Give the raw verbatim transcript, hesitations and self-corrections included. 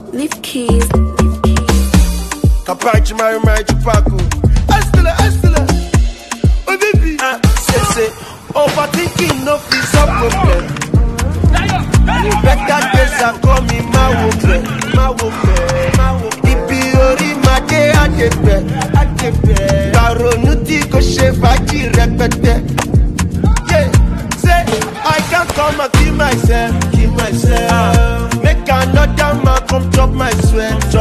Leave keys. Capace, Mary, Mary, Chupaco. Estela, Estela. Oh, baby. Ah, say, say. Overthinking, no peace, no problem. You better days are coming, my woman. My woman. My woman. Ipiori, my day, I get back. I get back. Baronuti, ko shevaji, repete. Yeah. Say, I can't come and kill myself. Kill myself. Make another man come chop my sweat.